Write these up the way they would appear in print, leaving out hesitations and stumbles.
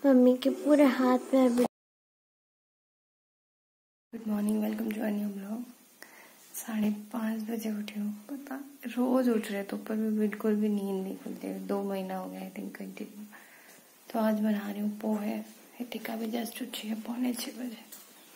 Mummy के पूरे हाथ पैर भी। Good morning, welcome to a new blog. 5:30 बजे उठी हूँ। पता रोज उठ रहे तो पर भी बिल्कुल भी नींद नहीं खुलती। 2 महीना हो गया आई थिंक कंटिन्यू। तो आज बना रही हूँ पोहे। हितिका भी जस्ट उठी है 5:45 बजे।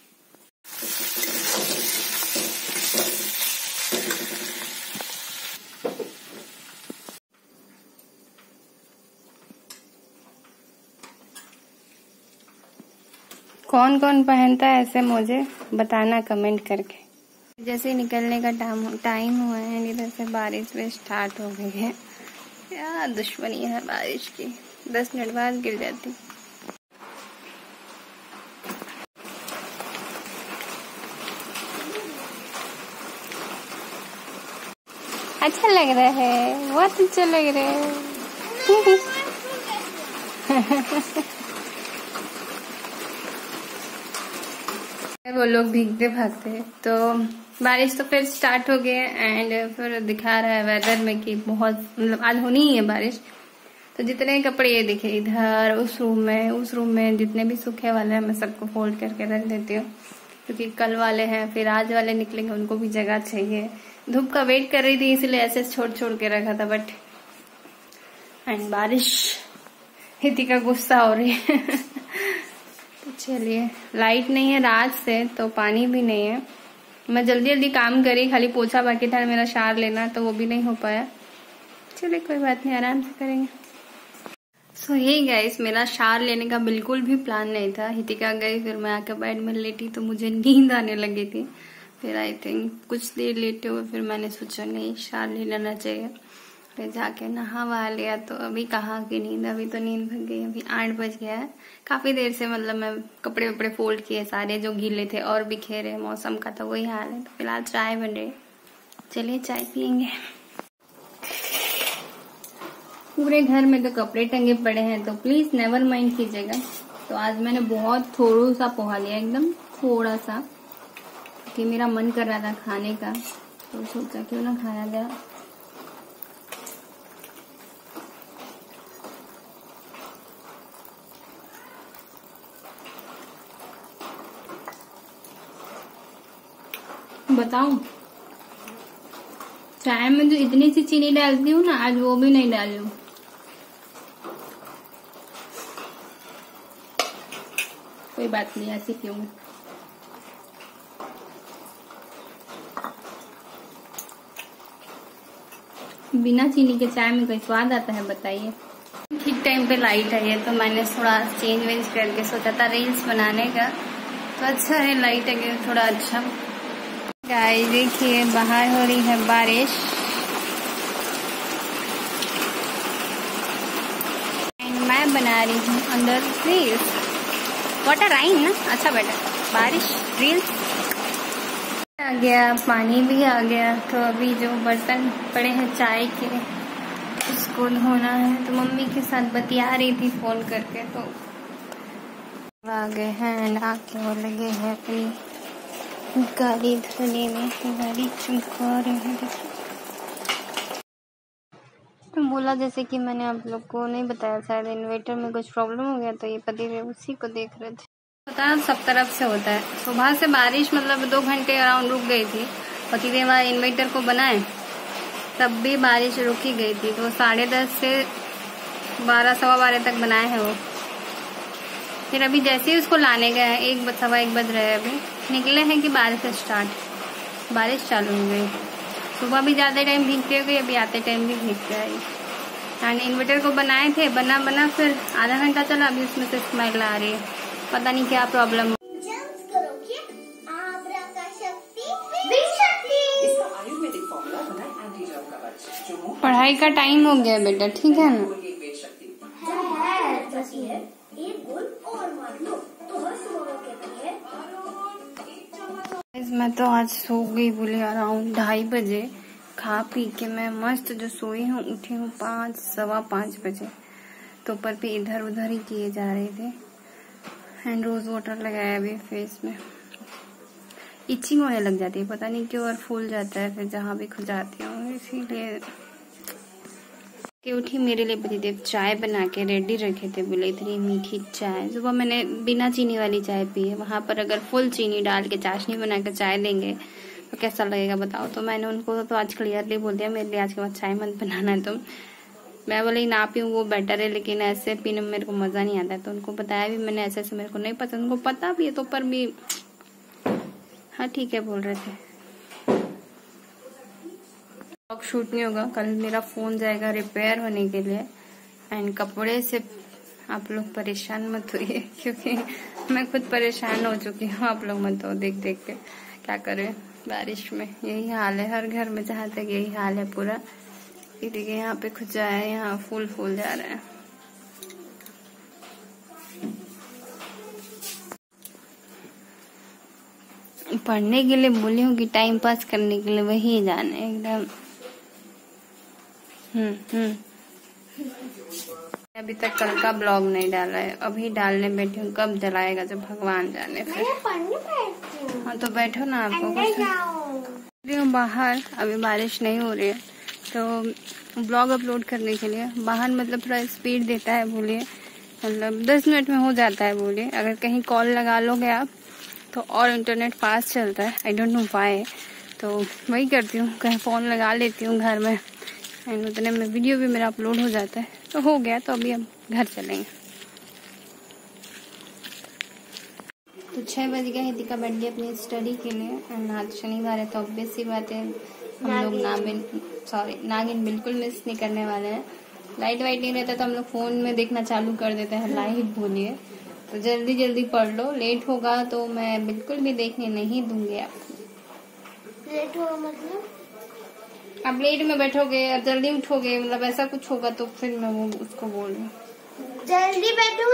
कौन कौन पहनता है ऐसे मुझे बताना कमेंट करके। जैसे निकलने का टाइम हुआ है इधर से बारिश भी स्टार्ट हो गई है। क्या दुश्मनी है बारिश की, 10 मिनट बाद गिर जाती। अच्छा लग रहा है, बहुत अच्छा लग रहा है। वो लोग भीगते भागते हैं। तो बारिश तो फिर स्टार्ट हो गई एंड फिर दिखा रहा है वेदर में कि बहुत मतलब आज होनी ही है बारिश। तो जितने कपड़े ये दिखे इधर उस रूम में जितने भी सूखे वाले हैं मैं सबको फोल्ड करके रख देती हूँ, क्योंकि कल वाले हैं फिर आज वाले निकलेंगे, उनको भी जगह चाहिए। धूप का वेट कर रही थी इसलिए ऐसे छोड़ के रखा था। बट एंड बारिश हितिका गुस्सा हो रही है। तो चलिए, लाइट नहीं है रात से तो पानी भी नहीं है। मैं जल्दी काम करी, खाली पोछा बाकी था मेरा शार लेना, तो वो भी नहीं हो पाया। चलिए कोई बात नहीं, आराम से करेंगे। सो हे गाइस, मेरा शार लेने का बिल्कुल भी प्लान नहीं था। हितिका गई, फिर मैं आकर बेड में लेटी तो मुझे नींद आने लगी थी। फिर आई थिंक कुछ देर लेटे हुए फिर मैंने सोचा नहीं शार ले लेना चाहिए। फिर जाके नहा वहा लिया तो अभी कहाँ की नींद, अभी तो नींद भग गई। अभी 8 बज गया है। काफी देर से मतलब मैं कपड़े वपड़े फोल्ड किए सारे जो गीले थे और बिखेरे। मौसम का तो वही हाल है। तो फिलहाल चाय बन रही, चलिए चाय पियेंगे। पूरे घर में तो कपड़े टंगे पड़े हैं तो प्लीज नेवर माइंड कीजिएगा। तो आज मैंने बहुत थोड़ा सा पोहा लिया, एकदम थोड़ा सा, कि मेरा मन कर रहा था खाने का तो सोचा क्यों ना खाया गया। बताऊं, चाय में जो इतनी सी चीनी डालती हूँ ना, आज वो भी नहीं डाली हूँ। कोई बात नहीं, ऐसी क्यों। बिना चीनी के चाय में कोई स्वाद आता है बताइए। ठीक टाइम पे लाइट आई है तो मैंने थोड़ा चेंज वेंज करके सोचा था रील्स बनाने का, तो अच्छा है लाइट आई थोड़ा अच्छा। गाइस देखिए बाहर हो रही है बारिश एंड मैं बना रही हूँ अंदर रील्स। वाटर राइन ना, अच्छा बेटा बारिश रील्स। आ गया, पानी भी आ गया। तो अभी जो बर्तन पड़े हैं चाय के उसको धोना है। तो मम्मी के साथ बतिया रही थी फोन करके, तो आ गए हैं एंड आके वो लगे हैं अपनी गाड़ी धोने में। गाड़ी चमका रहे हैं। तो बोला जैसे कि मैंने आप लोग को नहीं बताया, शायद इन्वर्टर में कुछ प्रॉब्लम हो गया तो ये पतिदेव उसी को देख रहे थे। पता है सब तरफ से होता है। सुबह से बारिश मतलब 2 घंटे अराउंड रुक गई थी। पतिदेव इन्वर्टर को बनाए तब भी बारिश रुक ही गई थी। तो 10:30 से 12 सवा 12 तक बनाए हैं वो। फिर अभी जैसे ही उसको लाने गए हैं 1 सवा 1 बज रहे हैं, अभी निकले हैं कि बारिश चालू हो गई। सुबह भी ज्यादा टाइम भीगते हुए, अभी आते टाइम भी भीगते आई। एंड इन्वर्टर को बनाए थे, बना फिर आधा घंटा चला, अभी उसमें से स्मेल आ रही है। पता नहीं क्या प्रॉब्लम। पढ़ाई का टाइम हो गया बेटा, ठीक है ना। मैं तो आज सो गई बोले अराउंड 2:30 बजे। खा पी के मैं मस्त जो सोई हूँ, उठी हूँ 5 सवा 5 बजे। तो पर भी इधर उधर ही किए जा रहे थे। एंड रोज वाटर लगाया अभी फेस में। इचिंग होने लग जाती है, पता नहीं क्यों, और फूल जाता है फिर जहाँ भी खुजाती हूँ, इसीलिए कि उठी मेरे लिए पतिदेव चाय बना के रेडी रखे थे, बोले इतनी मीठी चाय। सुबह मैंने बिना चीनी वाली चाय पी है, वहाँ पर अगर फुल चीनी डाल के चाशनी बना के चाय देंगे तो कैसा लगेगा बताओ। तो मैंने उनको तो आज क्लियरली बोल दिया मेरे लिए आज के बाद चाय मत बनाना है तुम। मैं बोली ना पीऊँ वो बेटर है, लेकिन ऐसे पीने में मेरे को मज़ा नहीं आता है। तो उनको बताया भी मैंने ऐसे मेरे को नहीं पसंद, उनको पता भी है तो पर भी हाँ ठीक है बोल रहे थे। ब्लॉग शूट नहीं होगा कल, मेरा फ़ोन जाएगा रिपेयर होने के लिए। एंड कपड़े से आप लोग परेशान मत होइए क्योंकि मैं खुद परेशान हो चुकी हूँ, आप लोग मत हो देख देख के। क्या करें बारिश में, यही हाल है हर घर में, जहाँ तक यही हाल है पूरा। ये देखिए यहाँ पे खुजा है, यहाँ फूल जा रहा है। पढ़ने के लिए बोली हूँ कि टाइम पास करने के लिए वही जाने एकदम। अभी तक कल का ब्लॉग नहीं डाला है, अभी डालने बैठी हूँ, कब जलाएगा जब भगवान जाने। फिर हाँ तो बैठो ना, आपको बाहर अभी बारिश नहीं हो रही है तो ब्लॉग अपलोड करने के लिए बाहर मतलब थोड़ा स्पीड देता है बोलिए, मतलब 10 मिनट में हो जाता है बोलिए। अगर कहीं कॉल लगा लोगे आप तो और इंटरनेट फास्ट चलता है, आई डोंट नो व्हाई। तो वही करती हूँ, कहीं फ़ोन लगा लेती हूँ घर में एंड उतने में वीडियो भी मेरा अपलोड हो जाता है। तो हो गया, तो अभी हम घर चलेंगे। तो 6 बज गया, हितिका बैठ गई अपनी स्टडी के लिए। एंड आज शनिवार है तो ऑब्वियस सी बात है हम लोग नागिन बिल्कुल मिस नहीं करने वाले हैं। लाइट वाइट नहीं रहता तो हम लोग फ़ोन में देखना चालू कर देते हैं, लाइट बोलिए। तो जल्दी जल्दी पढ़ लो, लेट होगा तो मैं बिल्कुल भी देखने नहीं दूंगी आपको। लेट होगा मतलब आप लेट में बैठोगे और जल्दी उठोगे, मतलब ऐसा कुछ होगा तो फिर मैं वो उसको बोल रही हूँ। जल्दी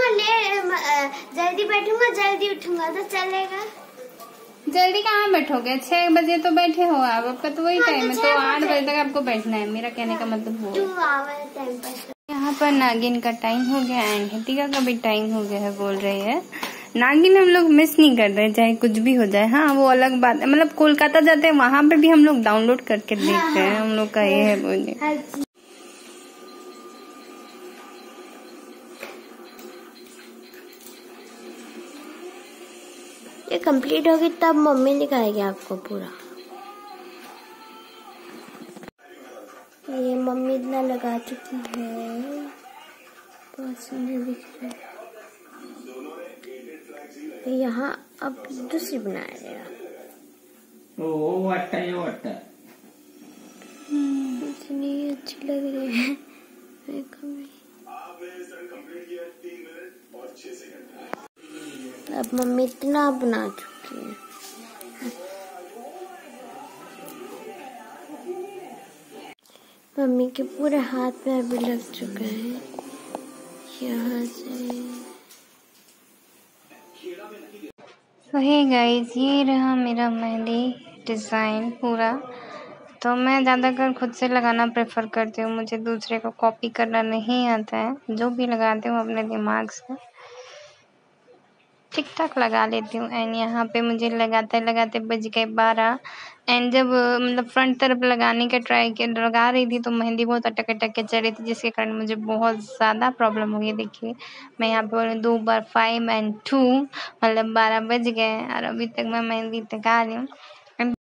बैठूंगा जल्दी उठूंगा तो चलेगा। जल्दी कहाँ बैठोगे, 6 बजे तो बैठे हो आप, आपका तो वही टाइम है। तो 8 बजे तक आपको बैठना है, मेरा कहने का मतलब वो। यहाँ पर नागिन का टाइम हो गया एंड हितिका का भी टाइम हो गया है, बोल रही है। नागिन हम लोग मिस नहीं कर रहे चाहे कुछ भी हो जाए। हाँ वो अलग बात है, मतलब कोलकाता जाते हैं वहाँ पे भी हम लोग डाउनलोड करके देखते हैं, हम लोग का ये है बोलिए। ये कंप्लीट होगी तब मम्मी दिखाएगी आपको पूरा। ये मम्मी इतना लगा चुकी है, बहुत सुंदर दिख रहा है। यहाँ अब दूसरी बनाया गया। इतनी अच्छी लग रही है। अब मम्मी इतना बना चुकी है। मम्मी के पूरे हाथ पैर भी लग चुके हैं यहाँ से। तो हे गाइस, ये रहा मेरा मेहंदी डिज़ाइन पूरा। तो मैं ज़्यादातर खुद से लगाना प्रेफर करती हूँ, मुझे दूसरे को कॉपी करना नहीं आता है। जो भी लगाती हूँ अपने दिमाग से ठीक ठाक लगा लेती हूँ। एंड यहाँ पे मुझे लगाते लगाते बज गए 12। एंड जब मतलब फ्रंट तरफ लगाने का लगा रही थी तो मेहंदी बहुत अटक के चल रही थी, जिसके कारण मुझे बहुत ज़्यादा प्रॉब्लम हो गई। देखिए मैं यहाँ पे 2 बार 5 और 2 मतलब 12 बज गए और अभी तक मैं मेहंदी लगा रही हूँ।